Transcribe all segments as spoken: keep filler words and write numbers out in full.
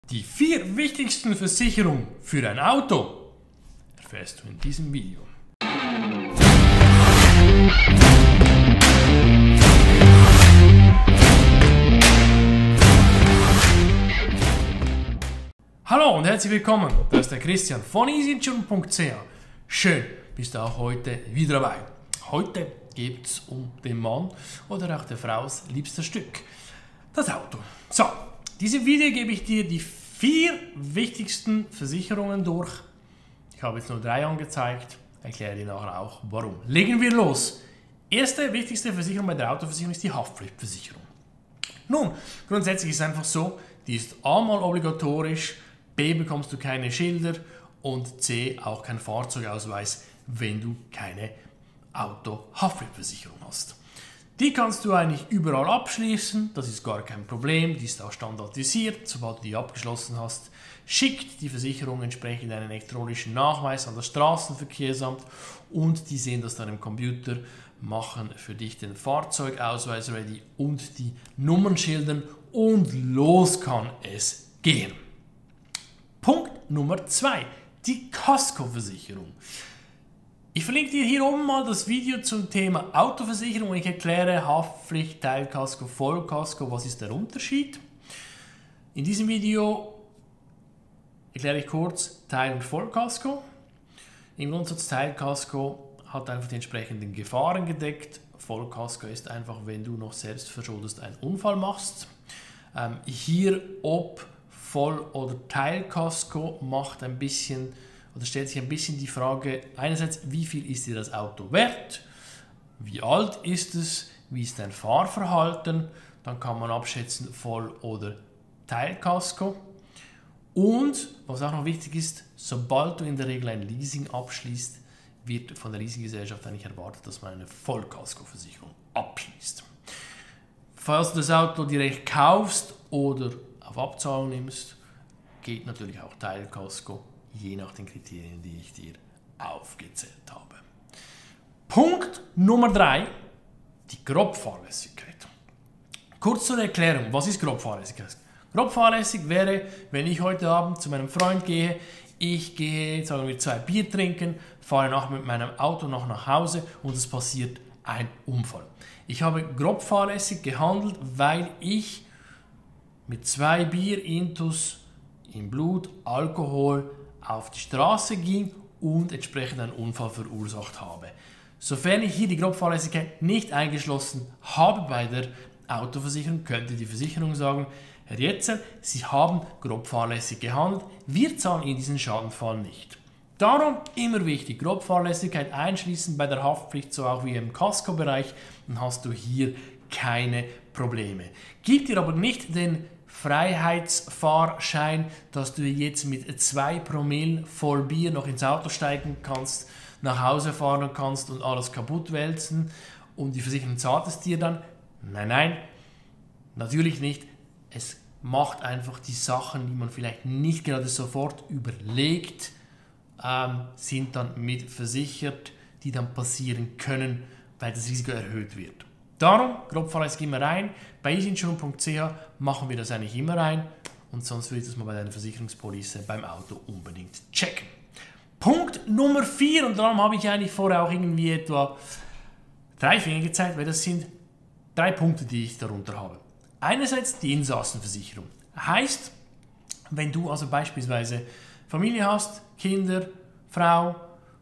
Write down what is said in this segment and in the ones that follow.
Die vier wichtigsten Versicherungen für ein Auto erfährst du in diesem Video. Hallo und herzlich willkommen, das ist der Christian von easyinsurance punkt c h. Schön, bist du auch heute wieder dabei. Heute geht es um den Mann oder auch der Frau's liebster Stück, das Auto. So, in diesem Video gebe ich dir die vier wichtigsten Versicherungen durch. Ich habe jetzt nur drei angezeigt, erkläre dir nachher auch warum. Legen wir los. Erste wichtigste Versicherung bei der Autoversicherung ist die Haftpflichtversicherung. Nun, grundsätzlich ist es einfach so, die ist A mal obligatorisch, B bekommst du keine Schilder und C auch keinen Fahrzeugausweis, wenn du keine Auto-Haftpflichtversicherung hast. Die kannst du eigentlich überall abschließen, das ist gar kein Problem, die ist auch standardisiert. Sobald du die abgeschlossen hast, schickt die Versicherung entsprechend einen elektronischen Nachweis an das Straßenverkehrsamt und die sehen das dann im Computer, machen für dich den Fahrzeugausweis ready und die Nummern schildern und los kann es gehen. Punkt Nummer zwei, die Kaskoversicherung. Ich verlinke dir hier oben mal das Video zum Thema Autoversicherung und ich erkläre Haftpflicht, Teilkasko, Vollkasko, was ist der Unterschied. In diesem Video erkläre ich kurz Teil- und Vollkasko. Im Grundsatz Teilkasko hat einfach die entsprechenden Gefahren gedeckt. Vollkasko ist einfach, wenn du noch selbst verschuldet einen Unfall machst. Ähm, hier ob Voll- oder Teilkasko macht ein bisschen oder stellt sich ein bisschen die Frage, einerseits, wie viel ist dir das Auto wert, wie alt ist es, wie ist dein Fahrverhalten, dann kann man abschätzen Voll- oder Teilkasko. Und, was auch noch wichtig ist, sobald du in der Regel ein Leasing abschließt, wird von der Leasinggesellschaft eigentlich erwartet, dass man eine Vollkaskoversicherung abschließt. Falls du das Auto direkt kaufst oder auf Abzahlung nimmst, geht natürlich auch Teilkasko, je nach den Kriterien, die ich dir aufgezählt habe. Punkt Nummer drei, die Grobfahrlässigkeit. Kurz zur Erklärung, was ist Grobfahrlässigkeit? Grobfahrlässig wäre, wenn ich heute Abend zu meinem Freund gehe, ich gehe, sagen wir, zwei Bier trinken, fahre nachher mit meinem Auto noch nach Hause und es passiert ein Unfall. Ich habe grobfahrlässig gehandelt, weil ich mit zwei Bier intus im Blut, Alkohol, auf die Straße ging und entsprechend einen Unfall verursacht habe. Sofern ich hier die Grobfahrlässigkeit nicht eingeschlossen habe bei der Autoversicherung, könnte die Versicherung sagen, Herr Jetzer, Sie haben grobfahrlässig gehandelt, wir zahlen Ihnen diesen Schadenfall nicht. Darum immer wichtig, Grobfahrlässigkeit einschließen bei der Haftpflicht, so auch wie im Kaskobereich, dann hast du hier keine Probleme. Gibt dir aber nicht den Freiheitsfahrschein, dass du jetzt mit zwei Promille voll Bier noch ins Auto steigen kannst, nach Hause fahren kannst und alles kaputt wälzen und die Versicherung zahlt es dir dann. Nein, nein, natürlich nicht. Es macht einfach die Sachen, die man vielleicht nicht gerade sofort überlegt, ähm, sind dann mit versichert, die dann passieren können, weil das Risiko erhöht wird. Darum, grobfahrlässig immer rein. Bei easyinsurance punkt c h machen wir das eigentlich immer rein und sonst würde ich das mal bei deiner Versicherungspolice beim Auto unbedingt checken. Punkt Nummer vier, und darum habe ich eigentlich vorher auch irgendwie etwa drei Finger gezeigt, weil das sind drei Punkte, die ich darunter habe. Einerseits die Insassenversicherung. Heißt, wenn du also beispielsweise Familie hast, Kinder, Frau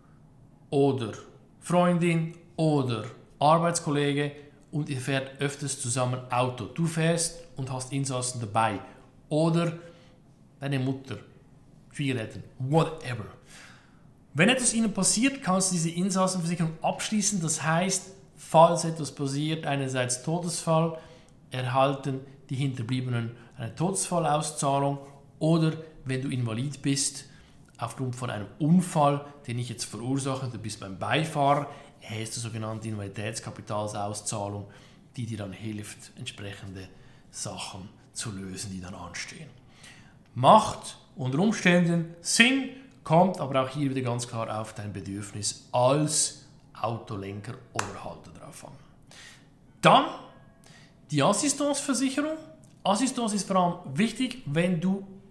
oder Freundin oder Arbeitskollege, und ihr fährt öfters zusammen Auto. Du fährst und hast Insassen dabei. Oder deine Mutter, Schwiegereltern, whatever. Wenn etwas ihnen passiert, kannst du diese Insassenversicherung abschließen. Das heißt, falls etwas passiert, einerseits Todesfall, erhalten die Hinterbliebenen eine Todesfallauszahlung. Oder wenn du invalid bist, aufgrund von einem Unfall, den ich jetzt verursache, du bist beim Beifahrer, erhältst du sogenannte Invaliditätskapitalsauszahlung, die dir dann hilft, entsprechende Sachen zu lösen, die dann anstehen. Macht unter Umständen Sinn, kommt aber auch hier wieder ganz klar auf dein Bedürfnis als Autolenker oder Halter drauf an. Dann die Assistanceversicherung. Assistance ist vor allem wichtig, wenn du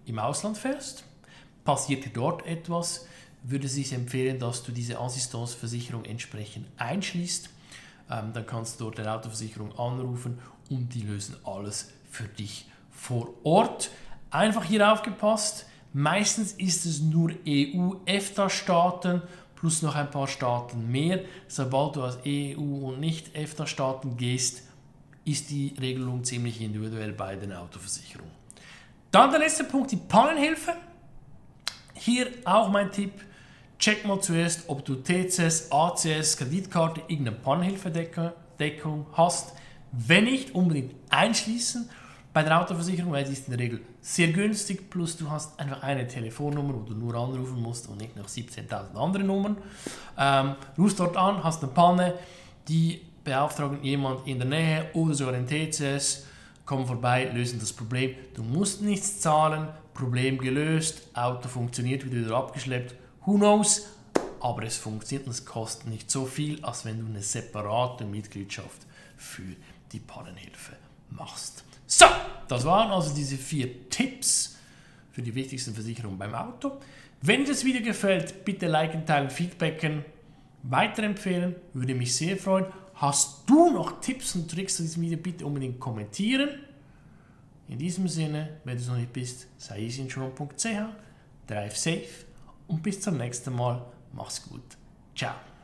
im Ausland fährst, passiert dir dort etwas, würde es sich empfehlen, dass du diese Assistenzversicherung entsprechend einschließt. Ähm, dann kannst du dort eine Autoversicherung anrufen und die lösen alles für dich vor Ort. Einfach hier aufgepasst, meistens ist es nur E U-EFTA-Staaten plus noch ein paar Staaten mehr. Sobald du aus E U- und Nicht-EFTA-Staaten gehst, ist die Regelung ziemlich individuell bei den Autoversicherungen. Dann der letzte Punkt, die Pannenhilfe. Hier auch mein Tipp, check mal zuerst, ob du T C S, A C S, Kreditkarte, irgendeine Pannenhilfedeckung hast. Wenn nicht, unbedingt einschließen bei der Autoversicherung, weil die ist in der Regel sehr günstig, plus du hast einfach eine Telefonnummer, wo du nur anrufen musst und nicht noch siebzehntausend andere Nummern. Ähm, rufst dort an, hast eine Panne, die beauftragen jemand in der Nähe oder sogar den T C S, kommen vorbei, lösen das Problem. Du musst nichts zahlen, Problem gelöst, Auto funktioniert, wird wieder abgeschleppt. Who knows? Aber es funktioniert und es kostet nicht so viel, als wenn du eine separate Mitgliedschaft für die Pannenhilfe machst. So, das waren also diese vier Tipps für die wichtigsten Versicherungen beim Auto. Wenn dir das Video gefällt, bitte liken, teilen, feedbacken, weiterempfehlen, würde mich sehr freuen. Hast du noch Tipps und Tricks zu diesem Video, bitte unbedingt kommentieren. In diesem Sinne, wenn du es noch nicht bist, sei easy insurance punkt c h, drive safe und bis zum nächsten Mal. Mach's gut. Ciao.